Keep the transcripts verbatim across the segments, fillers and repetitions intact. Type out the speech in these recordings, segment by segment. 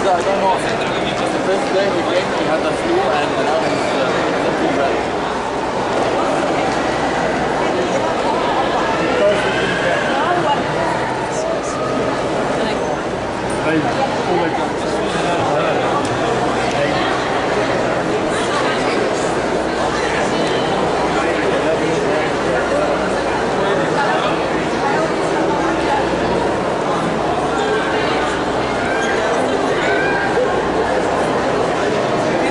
I don't know. The first day we came, we had the flu, and now he's looking better.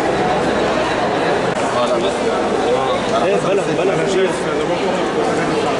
ايه بالك بالك يا شيخ